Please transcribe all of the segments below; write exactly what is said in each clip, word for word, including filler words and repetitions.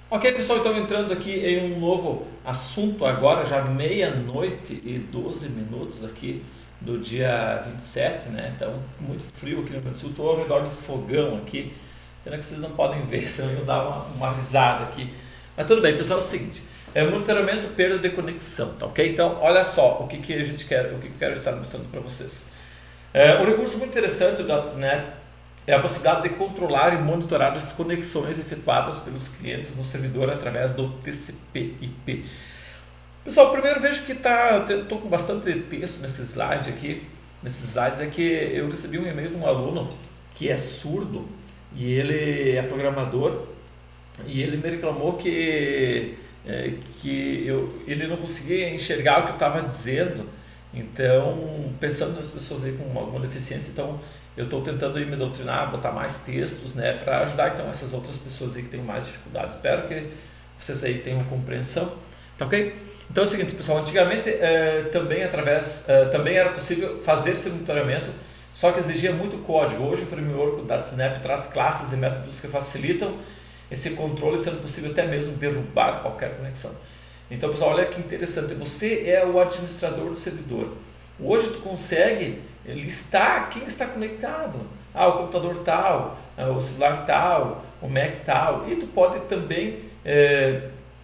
Ok, pessoal, então entrando aqui em um novo assunto agora, já meia-noite e doze minutos aqui do dia vinte e sete, né? Então, muito frio aqui no Rio Grande do Sul, estou ao redor do fogão aqui, pena que vocês não podem ver, senão eu dar uma, uma risada aqui. Mas tudo bem, pessoal, é o seguinte, é monitoramento perda de conexão, tá ok? Então, olha só o que, que a gente quer, o que, que eu quero estar mostrando para vocês. É, um recurso muito interessante do .NET é a possibilidade de controlar e monitorar as conexões efetuadas pelos clientes no servidor através do T C P I P. Pessoal, primeiro vejo que tá, estou com bastante texto nesse slide aqui. Nesses slides é que eu recebi um e-mail de um aluno que é surdo e ele é programador e ele me reclamou que, é, que eu, ele não conseguia enxergar o que eu estava dizendo. Então, pensando nas pessoas aí com alguma deficiência, então eu estou tentando aí me doutrinar, botar mais textos, né, para ajudar então essas outras pessoas aí que têm mais dificuldade. Espero que vocês aí tenham compreensão, tá ok? Então é o seguinte, pessoal, antigamente eh, também através, eh, também era possível fazer esse monitoramento, só que exigia muito código. Hoje o framework do DataSnap traz classes e métodos que facilitam esse controle, sendo possível até mesmo derrubar qualquer conexão. Então, pessoal, olha que interessante, você é o administrador do servidor. Hoje tu consegue listar quem está conectado. Ah, o computador tal, o celular tal, o Mac tal. E tu pode também é,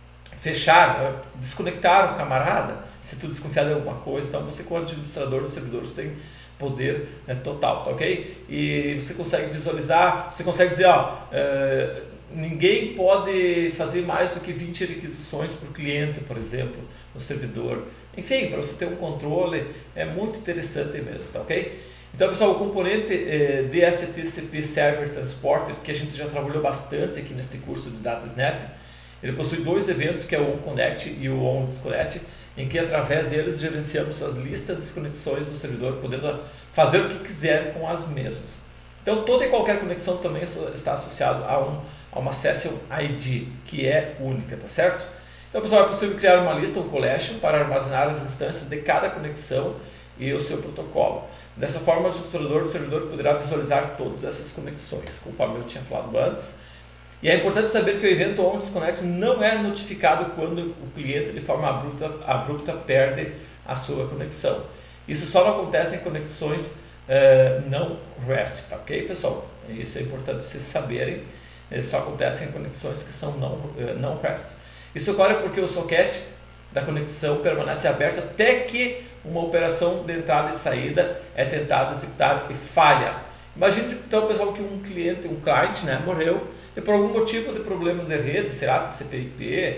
fechar, desconectar o camarada, se tu desconfiar de alguma coisa. Então você, como administrador do servidor, você tem poder né, total, tá ok? E você consegue visualizar, você consegue dizer, ó, é, ninguém pode fazer mais do que vinte requisições por cliente, por exemplo, no servidor. Enfim, para você ter um controle, é muito interessante mesmo, tá ok? Então, pessoal, o componente eh, D S T C P Server Transporter, que a gente já trabalhou bastante aqui neste curso de DataSnap, ele possui dois eventos, que é o OnConnect e o OnDisconnect, em que através deles gerenciamos as listas de conexões do servidor, podendo fazer o que quiser com as mesmas. Então, toda e qualquer conexão também está associado a, um, a uma Session I D, que é única, tá certo? Então, pessoal, é possível criar uma lista, um collection, para armazenar as instâncias de cada conexão e o seu protocolo. Dessa forma, o administrador do servidor poderá visualizar todas essas conexões, conforme eu tinha falado antes. E é importante saber que o evento OnDisconnect não é notificado quando o cliente, de forma abrupta, abrupta perde a sua conexão. Isso só não acontece em conexões eh, não REST, tá ok, pessoal? Isso é importante vocês saberem. Isso só acontece em conexões que são não, eh, não REST. Isso ocorre porque o socket da conexão permanece aberto até que uma operação de entrada e saída é tentada executar e falha. Imagine então, pessoal, que um cliente, um cliente, né, morreu e por algum motivo de problemas de rede, será T C P I P,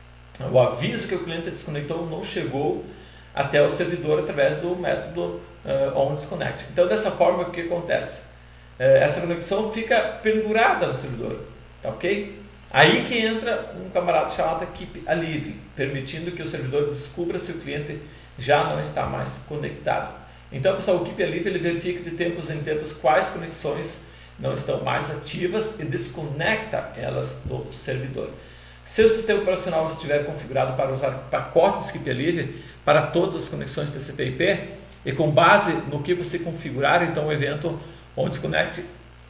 o aviso que o cliente desconectou não chegou até o servidor através do método uh, OnDisconnect. Então, dessa forma, o que acontece? Uh, essa conexão fica pendurada no servidor, tá ok? Aí que entra um camarada chamado Keep Alive, permitindo que o servidor descubra se o cliente já não está mais conectado. Então, pessoal, o Keep Alive ele verifica de tempos em tempos quais conexões não estão mais ativas e desconecta elas do servidor. Se o sistema operacional estiver configurado para usar pacotes Keep Alive para todas as conexões T C P I P e com base no que você configurar, então o evento OnDisconnect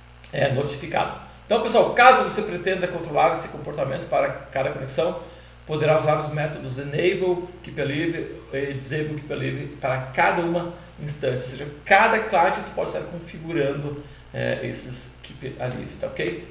é notificado. Então, pessoal, caso você pretenda controlar esse comportamento para cada conexão, poderá usar os métodos Enable Keep Alive e Disable Keep Alive para cada uma instância. Ou seja, cada cliente pode estar configurando é, esses Keep Alive, tá ok?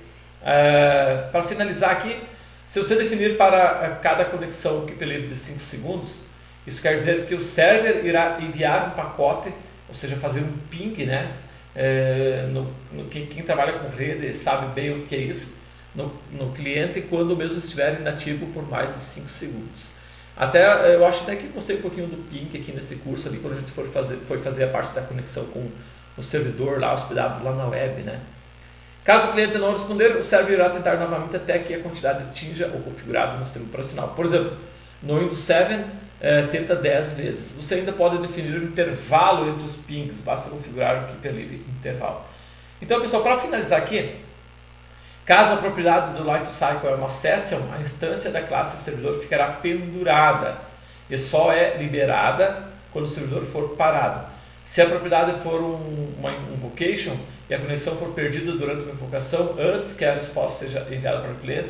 É, para finalizar aqui, se você definir para cada conexão Keep Alive de cinco segundos, isso quer dizer que o server irá enviar um pacote, ou seja, fazer um ping, né? É, no, no, quem, quem trabalha com rede sabe bem o que é isso, no, no cliente quando mesmo estiver inativo por mais de cinco segundos. Até, eu acho até que mostrei um pouquinho do ping aqui nesse curso ali, quando a gente for fazer, foi fazer a parte da conexão com o servidor lá, hospedado lá na web, né? Caso o cliente não responder, o server irá tentar novamente até que a quantidade atinja o configurado no sistema operacional. Por exemplo, no Windows sete, é, tenta dez vezes. Você ainda pode definir o intervalo entre os pings, basta configurar o Keep Alive intervalo. Então, pessoal, para finalizar aqui, caso a propriedade do lifecycle é uma session, a instância da classe servidor ficará pendurada e só é liberada quando o servidor for parado. Se a propriedade for um, uma invocation e a conexão for perdida durante uma invocação, antes que a resposta seja enviada para o cliente,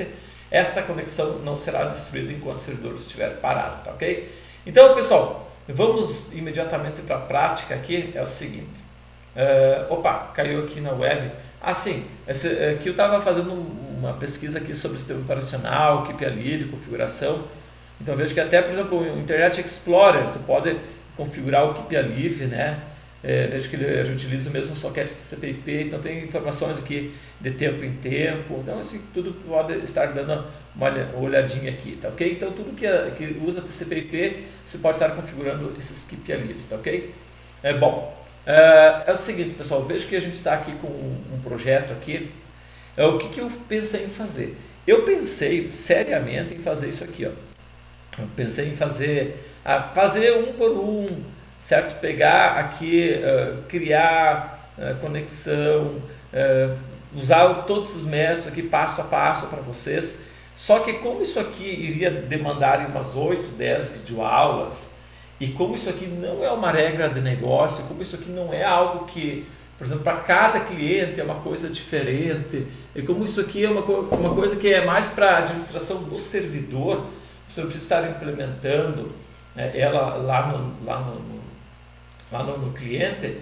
esta conexão não será destruída enquanto o servidor estiver parado, tá ok? Então, pessoal, vamos imediatamente para a prática aqui, é o seguinte, uh, opa, caiu aqui na web, assim, esse, aqui eu estava fazendo uma pesquisa aqui sobre sistema operacional, equipe livre, configuração, então vejo que até, por exemplo, o Internet Explorer, tu pode configurar o equipe livre, né? É, vejo que ele utiliza o mesmo socket T C P I P, então tem informações aqui de tempo em tempo, então assim, tudo pode estar dando uma olhadinha aqui, tá ok? Então tudo que, que usa T C P I P, você pode estar configurando esses keep livres, tá ok? É bom, é, é o seguinte, pessoal, vejo que a gente está aqui com um, um projeto aqui, é, o que, que eu pensei em fazer? Eu pensei seriamente em fazer isso aqui, ó. Eu pensei em fazer, a fazer um por um, certo? Pegar aqui, uh, criar uh, conexão, uh, usar todos esses métodos aqui passo a passo para vocês. Só que como isso aqui iria demandar umas oito, dez videoaulas, e como isso aqui não é uma regra de negócio, como isso aqui não é algo que, por exemplo, para cada cliente é uma coisa diferente, e como isso aqui é uma, uma coisa que é mais para a administração do servidor, você não precisa estar implementando né, ela lá no, lá no, no, lá no, no cliente.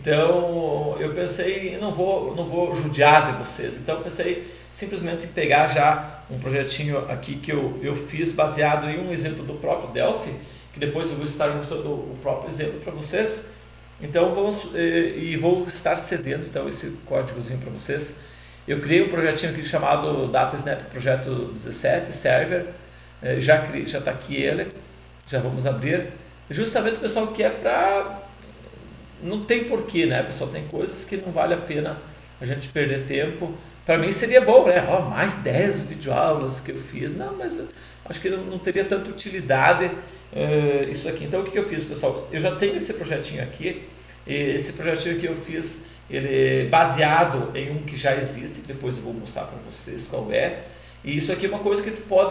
Então eu pensei, não vou, não vou judiar de vocês, então eu pensei simplesmente em pegar já um projetinho aqui que eu, eu fiz baseado em um exemplo do próprio Delphi, que depois eu vou estar mostrando o próprio exemplo para vocês. Então vamos, e, e vou estar cedendo então esse códigozinho para vocês. Eu criei um projetinho aqui chamado DataSnap Projeto dezessete Server. Já já está aqui ele, já vamos abrir, justamente, pessoal, que é para, não tem porquê, né, pessoal, tem coisas que não vale a pena a gente perder tempo. Para mim seria bom, né, oh, mais dez videoaulas que eu fiz, não, mas acho que não, não teria tanta utilidade uh, isso aqui. Então o que, que eu fiz, pessoal, eu já tenho esse projetinho aqui, esse projetinho que eu fiz, ele é baseado em um que já existe, que depois eu vou mostrar para vocês qual é. E isso aqui é uma coisa que tu pode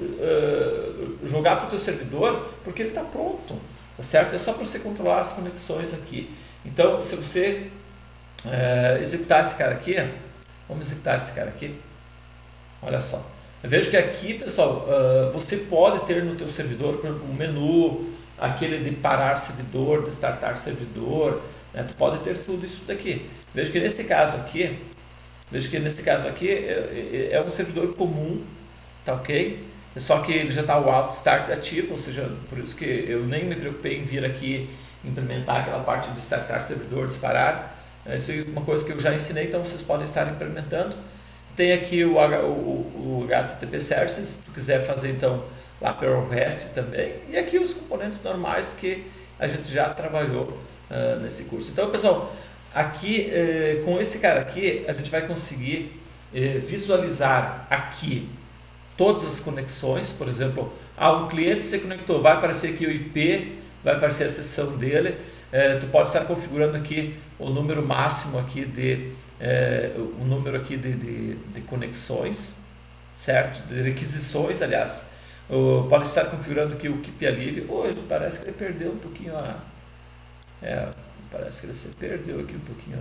uh, jogar para o teu servidor, porque ele está pronto, tá certo? É só para você controlar as conexões aqui. Então, se você uh, executar esse cara aqui, vamos executar esse cara aqui, olha só. Eu vejo que aqui, pessoal, uh, você pode ter no teu servidor, por exemplo, um menu, aquele de parar servidor, de startar servidor, né? Tu pode ter tudo isso daqui. Vejo que nesse caso aqui, Veja que nesse caso aqui é, é um servidor comum, tá ok? Só que ele já está o auto start ativo, ou seja, por isso que eu nem me preocupei em vir aqui implementar aquela parte de startar servidor, disparar. Isso é uma coisa que eu já ensinei, então vocês podem estar implementando. Tem aqui o, o, o H T T P Services, se tu quiser fazer então lá pelo REST também. E aqui os componentes normais que a gente já trabalhou uh, nesse curso. Então, pessoal, aqui, eh, com esse cara aqui, a gente vai conseguir eh, visualizar aqui todas as conexões. Por exemplo, ah, um cliente se conectou, vai aparecer aqui o I P, vai aparecer a seção dele. Eh, tu pode estar configurando aqui o número máximo aqui de eh, o número aqui de, de, de conexões, certo? De requisições, aliás. Uh, pode estar configurando aqui o keep alive. Oh, ele parece que ele perdeu um pouquinho a é, parece que você perdeu aqui um pouquinho.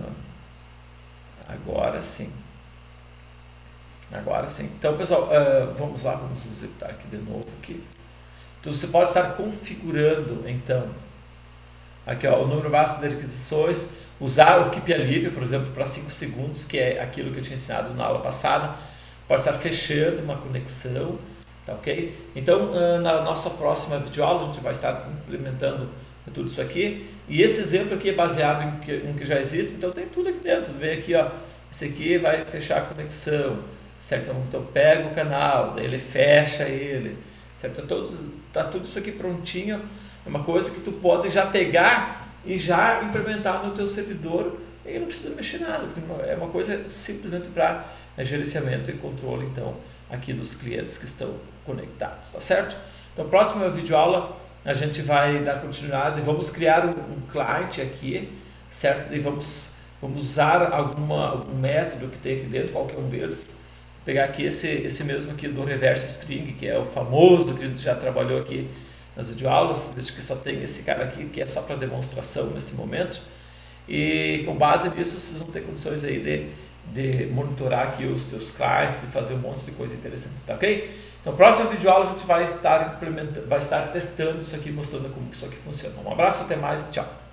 Agora sim. Agora sim. Então, pessoal, uh, vamos lá, vamos executar aqui de novo. Aqui. Então, você pode estar configurando, então, aqui ó, o número máximo de requisições, usar o keep alive, por exemplo, para cinco segundos, que é aquilo que eu tinha ensinado na aula passada. Pode estar fechando uma conexão, tá ok? Então, uh, na nossa próxima videoaula, a gente vai estar implementando tudo isso aqui. E esse exemplo aqui é baseado em que, um que já existe, então tem tudo aqui dentro. Vem aqui, ó, esse aqui vai fechar a conexão, certo? Então pega o canal, daí ele fecha ele, certo? Todos, tá tudo isso aqui prontinho, é uma coisa que tu pode já pegar e já implementar no teu servidor e não precisa mexer nada, porque é uma coisa simplesmente para gerenciamento e controle, então, aqui dos clientes que estão conectados, tá certo? Então, próxima videoaula a gente vai dar continuidade, vamos criar um, um client aqui, certo? E vamos, vamos usar alguma, algum método que tem aqui dentro, qualquer um deles. Pegar aqui esse, esse mesmo aqui do reverse string, que é o famoso que a gente já trabalhou aqui nas videoaulas, desde que só tem esse cara aqui, que é só para demonstração nesse momento. E com base nisso, vocês vão ter condições aí de de monitorar aqui os teus clientes e fazer um monte de coisa interessante, tá ok? Então, próxima videoaula a gente vai estar implementando, vai estar testando isso aqui, mostrando como que isso aqui funciona. Um abraço, até mais, tchau!